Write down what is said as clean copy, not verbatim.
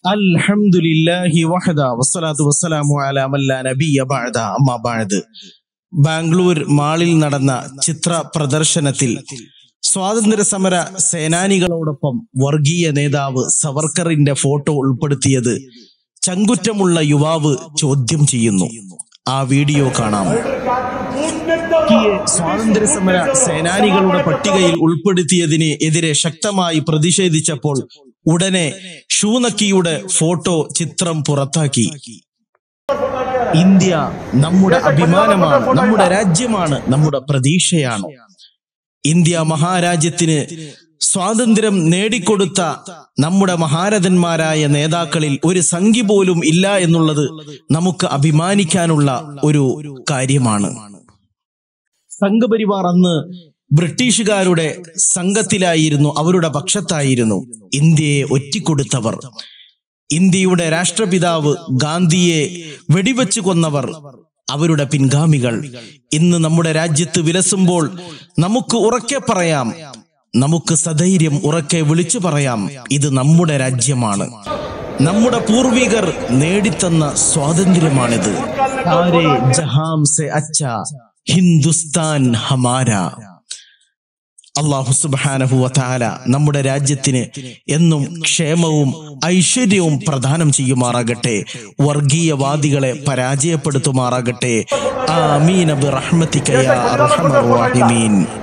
അൽഹംദുലില്ലാഹി വഹദ വസ്സലാത്തു വസ്സലാമു അലാ മൻ ലാ നബിയ്യ ബഅദ അമ്മാ ബഅദ്. ബാംഗ്ലൂർ മാളിൽ നടന്ന ചിത്ര പ്രദർശനത്തിൽ സ്വാതന്ത്ര്യ സമര സേനാനികളോടൊപ്പം വർഗീയ നേതാവ് സവർക്കറിന്റെ ഫോട്ടോ ഉൾപ്പെടുത്തിയത് ചങ്കുറ്റമുള്ള യുവാവ് ചോദ്യം ചെയ്യുന്നു. ആ വീഡിയോ കാണാം. സ്വാതന്ത്ര്യ സമര സേനാനികളുടെ പട്ടികയിൽ ഉൾപ്പെടുത്തിയതിന് എതിരെ ശക്തമായി പ്രതിഷേധിച്ചപ്പോൾ ഉടനെ ഷൂനക്കിയുടെ ഫോട്ടോ ചിത്രം പുറത്താക്കി. ഇന്ത്യ നമ്മുടെ അഭിമാനമാണ്, നമ്മുടെ രാജ്യമാണ്, നമ്മുടെ പ്രതീക്ഷയാണ്. ഇന്ത്യ മഹാരാജ്യത്തിന് സ്വാതന്ത്ര്യം നേടിക്കൊടുത്ത നമ്മുടെ മഹാരഥന്മാരായ നേതാക്കളിൽ ഒരു സംഖ്യ പോലും ഇല്ല എന്നുള്ളത് നമുക്ക് അഭിമാനിക്കാനുള്ള ഒരു കാര്യമാണ്. സംഘപരിവാർ അന്ന് ബ്രിട്ടീഷുകാരുടെ സംഘത്തിലായിരുന്നു, അവരുടെ പക്ഷത്തായിരുന്നു. ഇന്ത്യയെ ഒറ്റിക്കൊടുത്തവർ, ഇന്ത്യയുടെ രാഷ്ട്രപിതാവ് ഗാന്ധിയെ വെടിവെച്ചു കൊന്നവർ, അവരുടെ പിൻഗാമികൾ ഇന്ന് നമ്മുടെ രാജ്യത്ത് വിലസുമ്പോൾ നമുക്ക് ഉറക്കെ പറയാം, നമുക്ക് സധൈര്യം ഉറക്കെ വിളിച്ചു പറയാം, ഇത് നമ്മുടെ രാജ്യമാണ്, നമ്മുടെ പൂർവികർ നേടിത്തന്ന സ്വാതന്ത്ര്യമാണിത്. സാരേ ജഹാം സെ അച്ഛാ ഹിന്ദുസ്ഥാൻ ഹമാരാ. അല്ലാഹു സുബ്ഹാനഹു വ തആല നമ്മുടെ രാജ്യത്തിന് എന്നും ക്ഷേമവും ഐശ്വര്യവും പ്രദാനം ചെയ്യുമാറാകട്ടെ. വർഗീയവാദികളെ പരാജയപ്പെടുത്തുമാറാകട്ടെ. ആമീൻ ബിറഹ്മതിക യാ അർഹമർ റഹീമീൻ.